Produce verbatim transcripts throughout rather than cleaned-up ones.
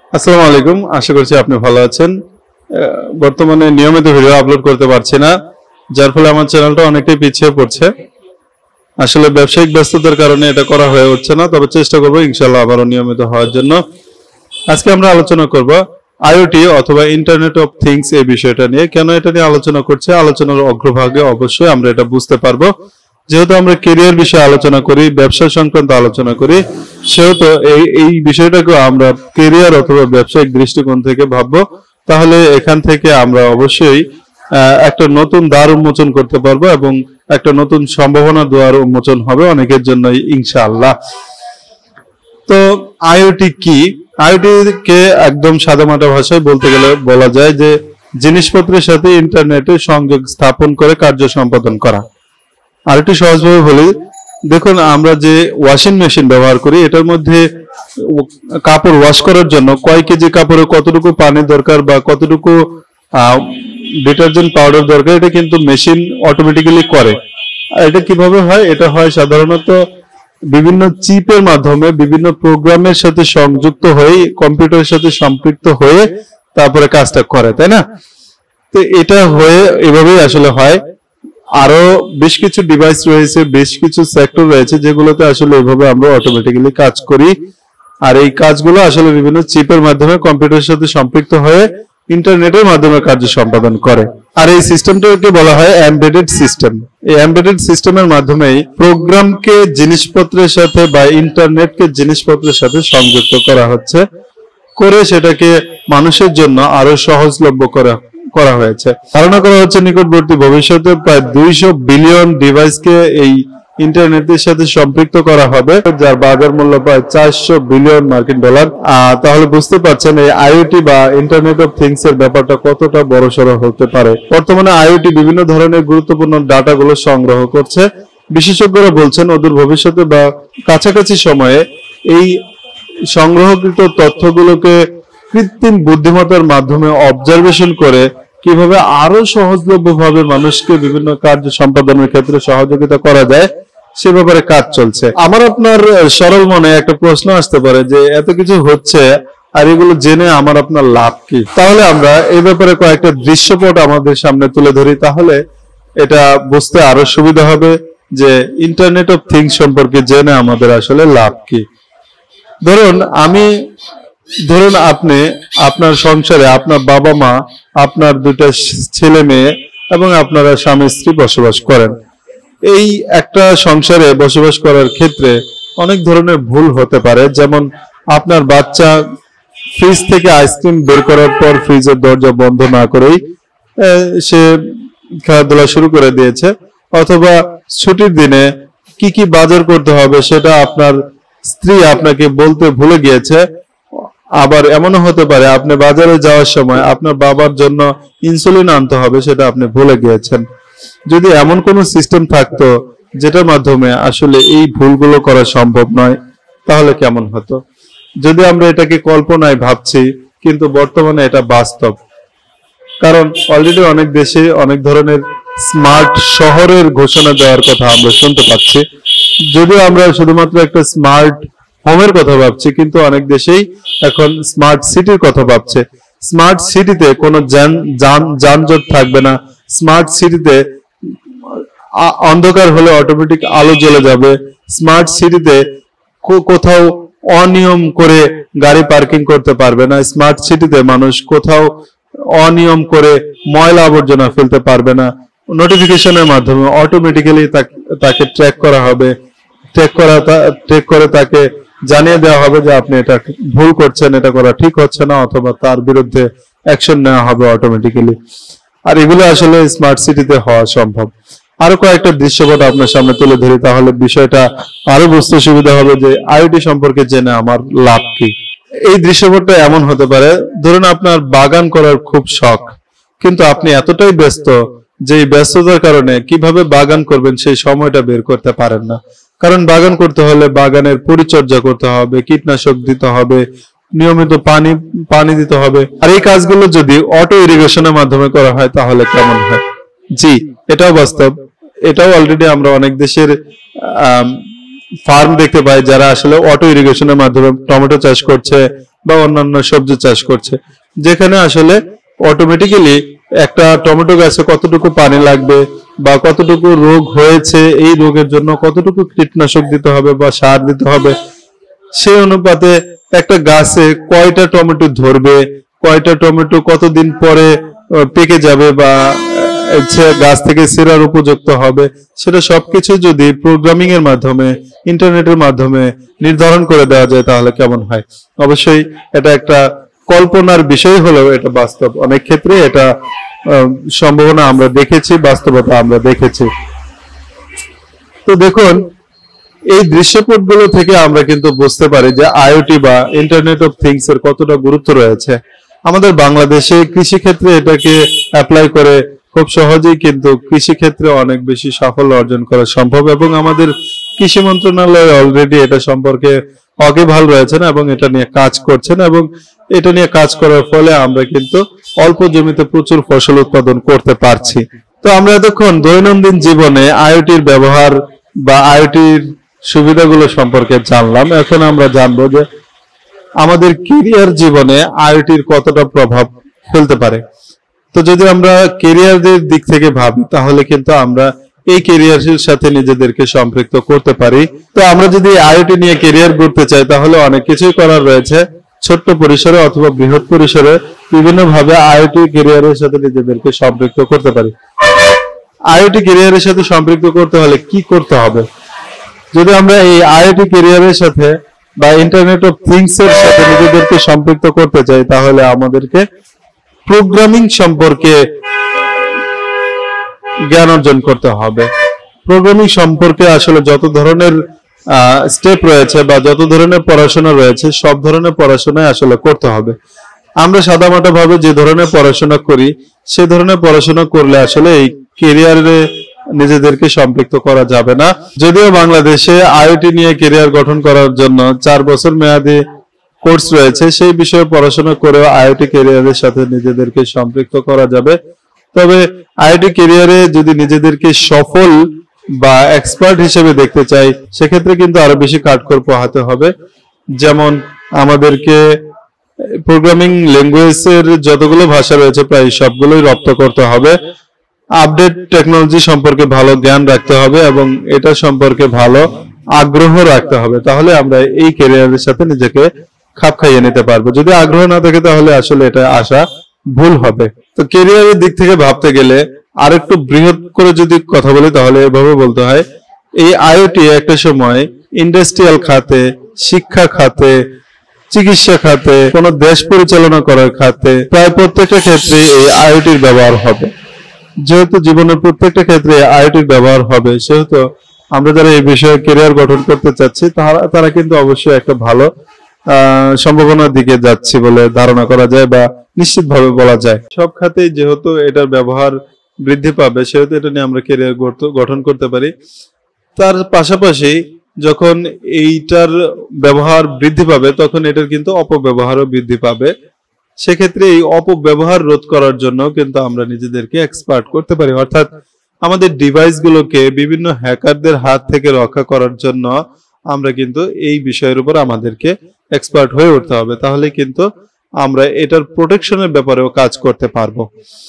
আসসালামু আলাইকুম, আশা করছি আপনি ভালো আছেন। বর্তমানে নিয়মিত ভিডিও আপলোড করতে পারছি না, যার ফলে আমার চ্যানেলটা অনেকটাই পিছিয়ে পড়ছে। আসলে ব্যবসায়িক ব্যস্ততার কারণে এটা করা হয়ে উঠছে না, তবে চেষ্টা করব ইনশাআল্লাহ আবারও নিয়মিত হওয়ার জন্য। আজকে আমরা আলোচনা করব আইওটি অথবা ইন্টারনেট অফ থিংস এই বিষয়টা নিয়ে। কেন এটা নিয়ে আলোচনা করছে, আলোচনার অগ্রভাগে অবশ্যই আমরা এটা বুঝতে পারবো। যেহেতু আমরা ক্যারিয়ার বিষয়ে আলোচনা করি, ব্যবসা সংক্রান্ত আলোচনা করি, সেহেতু এই এই বিষয়টাকে আমরা ক্যারিয়ার অথবা ব্যবসায়িক দৃষ্টিকোণ থেকে ভাববো। তাহলে এখান থেকে আমরা অবশ্যই একটা নতুন দ্বার উন্মোচন করতে পারবো এবং একটা নতুন সম্ভাবনা দ্বার উন্মোচন হবে অনেকের জন্যই ইনশাআল্লাহ। তো আইওটি কি? আইওটি কে একদম সাদামাটা ভাষায় বলতে গেলে বলা যায় যে জিনিসপত্রের সাথে ইন্টারনেটের সংযোগ স্থাপন করে কার্য সম্পাদন করা। আর একটু সহজভাবে বলি, দেখুন আমরা যে ওয়াশিং মেশিন ব্যবহার করি, এটার মধ্যে কাপড় ওয়াশ করার জন্য কয় কেজি কাপড়ে কতটুকু পানি দরকার বা কতটুকু ডিটারজেন্ট পাউডার দরকার, এটা কিন্তু মেশিন অটোমেটিক্যালি করে। এটা কিভাবে হয়? এটা হয় সাধারণত বিভিন্ন চিপের মাধ্যমে বিভিন্ন প্রোগ্রামের সাথে সংযুক্ত হয়ে কম্পিউটারের সাথে সম্পৃক্ত হয়ে তারপরে কাজটা করে, তাই না? তো এটা হয়ে এভাবেই আসলে হয়। আরো বেশ কিছু ডিভাইস রয়েছে, বেশ কিছু সেক্টর রয়েছে যেগুলোতে আসলে এভাবে আমরা অটোমেটিক্যালি কাজ করি। আর এই কাজগুলো আসলে বিভিন্ন চিপের মাধ্যমে কম্পিউটারের সাথে সম্পৃক্ত হয়ে ইন্টারনেটের মাধ্যমে কার্য সম্পাদন করে। আর এই সিস্টেমটাকে বলা হয় এমবেডেড সিস্টেম। এই এমবেডেড সিস্টেমের মাধ্যমেই প্রোগ্রামকে জিনিসপত্রের সাথে বা ইন্টারনেটকে জিনিসপত্রের সাথে সংযুক্ত করা হচ্ছে, করে সেটাকে মানুষের জন্য আরো সহজলভ্য করা করা হয়েছে। ধারণা করা হচ্ছে নিকটবর্তী ভবিষ্যতে প্রায় দুইশো বিলিয়ন ডিভাইসকে এই ইন্টারনেটের সাথে সম্পৃক্ত করা হবে, যার বাজার মূল্য প্রায় চারশো বিলিয়ন মার্কিন ডলার। তাহলে বুঝতে পারছেন এই আইওটি বা ইন্টারনেট অফ থিংস এর ব্যাপারটা কতটা বড়সড় হতে পারে। বর্তমানে আইওটি বিভিন্ন ধরনের গুরুত্বপূর্ণ ডাটাগুলো সংগ্রহ করছে। বিশেষজ্ঞরা বলছেন অদূর ভবিষ্যতে বা কাছাকাছি সময়ে এই সংগ্রহকৃত তথ্যগুলোকে কৃত্রিম বুদ্ধিমত্তার মাধ্যমে অবজারভেশন করে কিভাবে আরো সহজলভ্যভাবে মানুষকে বিভিন্ন কার্য সম্পাদনের ক্ষেত্রে সহযোগিতা করা যায় সে ব্যাপারে কাজ চলছে। আমার আপনার সরল মনে একটা প্রশ্ন আসতে পারে যে এত কিছু হচ্ছে আর এগুলো জেনে আমার আপনার লাভ কি? তাহলে আমরা এই ব্যাপারে কয়েকটা দৃশ্যপট আমাদের সামনে তুলে ধরি, তাহলে এটা বুঝতে আরো সুবিধা হবে যে ইন্টারনেট অফ থিংস সম্পর্কে জেনে আমাদের আসলে লাভ কি। ধরুন আমি ধরুন আপনি আপনার সংসারে আপনার বাবা মা, আপনার দুটা ছেলে মেয়ে এবং আপনারা স্বামী স্ত্রী বসবাস করেন। এই একটা সংসারে বসবাস করার ক্ষেত্রে অনেক ধরনের ভুল হতে পারে। যেমন আপনার বাচ্চা ফ্রিজ থেকে আইসক্রিম বের করার পর ফ্রিজের দরজা বন্ধ না করেই সে খেলাধুলা শুরু করে দিয়েছে, অথবা ছুটির দিনে কি কি বাজার করতে হবে সেটা আপনার স্ত্রী আপনাকে বলতে ভুলে গিয়েছে। আবার এমনও হতে পারে আপনি বাজারে যাওয়ার সময় আপনার বাবার জন্য ইনসুলিন আনতে হবে, সেটা আপনি ভুলে গিয়েছেন। যদি এমন কোনো সিস্টেম থাকতো যেটার মাধ্যমে আসলে এই ভুলগুলো করা সম্ভব নয়, তাহলে কেমন হতো? যদি আমরা এটাকে কল্পনায় ভাবছি, কিন্তু বর্তমানে এটা বাস্তব। কারণ অলরেডি অনেক দেশে অনেক ধরনের স্মার্ট শহরের ঘোষণা দেওয়ার কথা আমরা শুনতে পাচ্ছি। যদিও আমরা শুধুমাত্র একটা স্মার্ট হোমের কথা ভাবছি, কিন্তু অনেক দেশেই এখন স্মার্ট সিটির কথা ভাবছে। স্মার্ট সিটিতে কোনো যানজট থাকবে না। স্মার্ট সিটিতে অন্ধকার হলে অটোমেটিক আলো জ্বলে যাবে। স্মার্ট সিটিতে কোথাও অনিয়ম করে গাড়ি পার্কিং করতে পারবে না। স্মার্ট সিটিতে মানুষ কোথাও অনিয়ম করে ময়লা আবর্জনা ফেলতে পারবে না। নোটিফিকেশনের মাধ্যমে অটোমেটিক্যালি তাকে ট্র্যাক করা হবে, ট্র্যাক করা ট্র্যাক করে তাকে জানিয়ে দেওয়া হবে যে আপনি এটা ভুল করছেন, এটা করা ঠিক হচ্ছে না, অথবা তার বিরুদ্ধে অ্যাকশন নেওয়া হবে অটোমেটিক্যালি। আর এগুলো আসলে স্মার্ট সিটিতে হওয়া সম্ভব। আরো কয়েকটা দৃশ্যপট আপনার সামনে তুলে ধরি, তাহলে বিষয়টা আরো বুঝতে সুবিধা হবে যে আইওটি সম্পর্কে জেনে আমার লাভ কি। এই দৃশ্যপটটা এমন হতে পারে, ধরুন আপনার বাগান করার খুব শখ, কিন্তু আপনি এতটাই ব্যস্ত যে এই ব্যস্ততার কারণে কিভাবে বাগান করবেন সেই সময়টা বের করতে পারেন না। কারণ বাগান করতে হলে বাগানের পরিচর্যা করতে হবে, কীটনাশক দিতে হবে, নিয়মিত পানি পানি দিতে হবে। আর এই কাজগুলো যদি অটো ইরিগেশনের মাধ্যমে করা হয় তাহলে কেমন হয়? জি, এটাও বাস্তব। এটাও অলরেডি আমরা অনেক দেশের ফার্ম দেখতে পাই যারা আসলে অটো ইরিগেশনের মাধ্যমে টমেটো চাষ করছে বা অন্যান্য সবজি চাষ করছে, যেখানে আসলে অটোমেটিক্যালি একটা টমেটো গাছে কতটুকু পানি লাগবে বা কতটুকু রোগ হয়েছে, এই রোগের জন্য কতটুকু কীটনাশক দিতে হবে বা সার দিতে হবে, সেই অনুপাতে একটা গাছে কয়টা টমেটো ধরবে, কয়টা টমেটো কতদিন পরে পেকে যাবে বা গাছ থেকে ছেঁড়ার উপযুক্ত হবে, সেটা সবকিছু যদি প্রোগ্রামিং এর মাধ্যমে, ইন্টারনেটের মাধ্যমে নির্ধারণ করে দেওয়া যায় তাহলে কেমন হয়। অবশ্যই এটা একটা কল্পনার বিষয় হলেও এটা বাস্তব, অনেক ক্ষেত্রে এটা সম্ভাবনা আমরা দেখেছি, বাস্তবতা আমরা দেখেছি। তো দেখুন, এই দৃশ্যপটগুলো থেকে আমরা কিন্তু বুঝতে পারি যে আইওটি বা ইন্টারনেট অফ থিংস এর কতটা গুরুত্ব রয়েছে। আমাদের বাংলাদেশে কৃষি ক্ষেত্রে এটাকে অ্যাপ্লাই করে খুব সহজেই কিন্তু কৃষি ক্ষেত্রে অনেক বেশি সাফল্য অর্জন করা সম্ভব, এবং আমাদের কৃষি মন্ত্রণালয় অলরেডি এটা সম্পর্কে ওয়াকিবহাল রয়েছেন এবং এটা নিয়ে কাজ করছেন, এবং এটা নিয়ে কাজ করার ফলে আমরা কিন্তু অল্প জমিতে প্রচুর ফসল উৎপাদন করতে পারছি। তো আমরা এতক্ষণ দৈনন্দিন জীবনে আইওটির ব্যবহার বা আইওটির সুবিধাগুলো সম্পর্কে জানলাম। এখন আমরা জানবো যে আমাদের ক্যারিয়ার জীবনে আইওটির কতটা প্রভাব ফেলতে পারে। তো যদি আমরা ক্যারিয়ারের দিক থেকে ভাবি তাহলে কিন্তু আমরা এই ক্যারিয়ারের সাথে নিজেদেরকে সম্পৃক্ত করতে পারি। তো আমরা যদি আইওটি নিয়ে ক্যারিয়ার গড়তে চাই তাহলে অনেক কিছুই করার রয়েছে। ছোট্ট পরিসরে অথবা বৃহৎ পরিসরে বিভিন্ন ভাবে আইওটি ক্যারিয়ারের সাথে নিজেদেরকে সম্পৃক্ত করতে পারি। আইওটি ক্যারিয়ারের সাথে সম্পৃক্ত করতে হলে কি করতে হবে? যদি আমরা এই আইওটি ক্যারিয়ারের সাথে বা ইন্টারনেট অফ থিংস এর সাথে নিজেদেরকে সম্পৃক্ত করতে চাই তাহলে আমাদেরকে প্রোগ্রামিং সম্পর্কে জ্ঞান অর্জন করতে হবে। প্রোগ্রামিং সম্পর্কে আসলে যত ধরনের স্টেপ রয়েছে বা যত ধরনের পড়াশোনা রয়েছে সব ধরনের পড়াশোনাই আসলে করতে হবে। আমরা সাদামাটা ভাবে যে ধরনের পড়াশোনা করি সে ধরনের পড়াশোনা করলে আসলে এই ক্যারিয়ারে নিজেদেরকে সম্পৃক্ত করা যাবে না। যদিও বাংলাদেশে আইওটি নিয়ে ক্যারিয়ার গঠন করার জন্য চার বছর মেয়াদী কোর্স রয়েছে, সেই বিষয়ে পড়াশোনা করেও আইওটি ক্যারিয়ারের সাথে নিজেদেরকে সম্পৃক্ত করা যাবে। তবে আইওটি ক্যারিয়ারে যদি নিজেদেরকে সফল বা এক্সপার্ট হিসেবে দেখতে চাই সেক্ষেত্রে কিন্তু আরো বেশি কাঠখড় পোহাতে হবে। যেমন আমাদেরকে প্রোগ্রামিং ল্যাঙ্গুয়েজের যতগুলো ভাষা রয়েছে প্রায় সবগুলোই রপ্ত করতে হবে। আপডেট টেকনোলজি সম্পর্কে ভালো জ্ঞান রাখতে হবে এবং এটা সম্পর্কে ভালো আগ্রহ রাখতে হবে, তাহলে আমরা এই ক্যারিয়ারের সাথে নিজেকে খাপ খাইয়ে নিতে পারবো। যদি আগ্রহ না থাকে তাহলে আসলে এটা আশা ভুল হবে। তো ক্যারিয়ারের দিক থেকে ভাবতে গেলে আর একটু বৃহৎ করে যদি কথা বলি তাহলে এভাবে বলতে হয়, এই আইওটি একটা সময় ইন্ডাস্ট্রিয়াল খাতে, শিক্ষা খাতে, চিকিৎসা খাতে, কোন দেশ পরিচালনা করার খাতে প্রায় প্রত্যেকটা ক্ষেত্রে এই আইওটির ব্যবহার হবে। যেহেতু জীবনের প্রত্যেকটা ক্ষেত্রে আইওটির ব্যবহার হবে সেহেতু আমরা যারা এই বিষয়ে ক্যারিয়ার গঠন করতে চাচ্ছি তারা তারা কিন্তু অবশ্যই একটা ভালো আহ সম্ভাবনার দিকে যাচ্ছি বলে ধারণা করা যায় বা নিশ্চিতভাবে বলা যায়। সব খাতেই যেহেতু এটার ব্যবহার বৃদ্ধি পাবে সেহেতু এটা নিয়ে আমরা ক্যারিয়ার গঠন করতে পারি। তার পাশাপাশি যখন এইটার ব্যবহার বৃদ্ধি পাবে তখন এটার কিন্তু অপব্যবহারও বৃদ্ধি পাবে। সেক্ষেত্রে এই অপব্যবহার রোধ করার জন্য কিন্তু আমরা নিজেদেরকে এক্সপার্ট করতে পারি, অর্থাৎ আমাদের ডিভাইসগুলোকে বিভিন্ন হ্যাকারদের হাত থেকে রক্ষা করার জন্য আমরা কিন্তু এই বিষয়ের উপর আমাদেরকে এক্সপার্ট হয়ে উঠতে হবে, তাহলে কিন্তু আমরা এটার প্রোটেকশনের ব্যাপারেও কাজ করতে পারবো।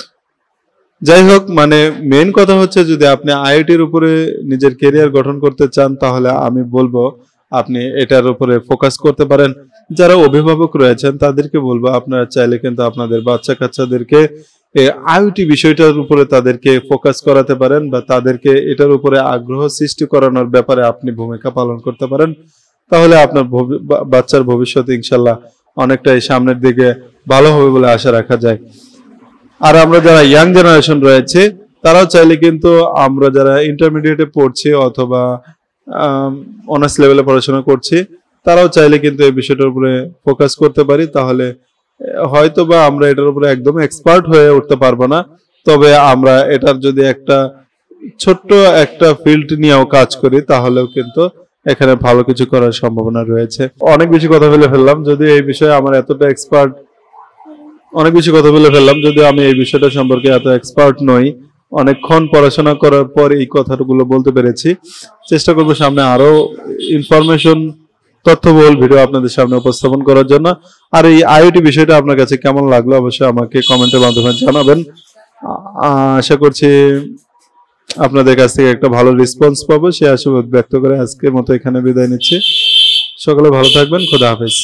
যাই হোক, মানে মেন কথা হচ্ছে যদি আপনি আইওটির উপরে নিজের ক্যারিয়ার গঠন করতে চান তাহলে আমি বলবো আপনি এটার উপরে ফোকাস করতে পারেন। যারা অভিভাবক রয়েছেন তাদেরকে বলবো আপনারা চাইলে কিন্তু আপনাদের বাচ্চা কাচ্চাদেরকে আইওটি বিষয়টার উপরে তাদেরকে ফোকাস করাতে পারেন বা তাদেরকে এটার উপরে আগ্রহ সৃষ্টি করানোর ব্যাপারে আপনি ভূমিকা পালন করতে পারেন। তাহলে আপনার বাচ্চার ভবিষ্যৎ ইনশাল্লাহ অনেকটাই সামনের দিকে ভালো হবে বলে আশা রাখা যায়। আর আমরা যারা ইয়াং জেনারেশন রয়েছে তারাও চাইলে কিন্তু আমরা যারা ইন্টারমিডিয়েটে পড়ছি অথবা অনার্স লেভেলে পড়াশোনা করছি তারাও চাইলে কিন্তু এই বিষয়টার উপরে ফোকাস করতে পারি। তাহলে হয়তো বা আমরা এটার উপরে একদম এক্সপার্ট হয়ে উঠতে পারবো না, তবে আমরা এটার যদি একটা ছোট্ট একটা ফিল্ড নিয়েও কাজ করি তাহলেও কিন্তু এখানে ভালো কিছু করার সম্ভাবনা রয়েছে। অনেক বেশি কথা বলে ফেললাম, যদি এই বিষয়ে আমার এতটা এক্সপার্ট অনেক বেশি কথা বলে ফেললাম যদি আমি এই বিষয়টা সম্পর্কে এত এক্সপার্ট নই। অনেকক্ষণ পড়াশোনা করার পর এই কথাগুলো বলতে পেরেছি। চেষ্টা করবো সামনে আরো ইনফরমেশন তথ্যবহুল ভিডিও আপনাদের সামনে উপস্থাপন করার জন্য। আর এই আইওটি বিষয়টা আপনার কাছে কেমন লাগলো অবশ্যই আমাকে কমেন্টের মাধ্যমে জানাবেন। আশা করছি আপনাদের কাছ থেকে একটা ভালো রেসপন্স পাবো, সে আশাবাদ ব্যক্ত করে আজকের মতো এখানে বিদায় নিচ্ছি। সকলে ভালো থাকবেন, খোদা হাফেজ।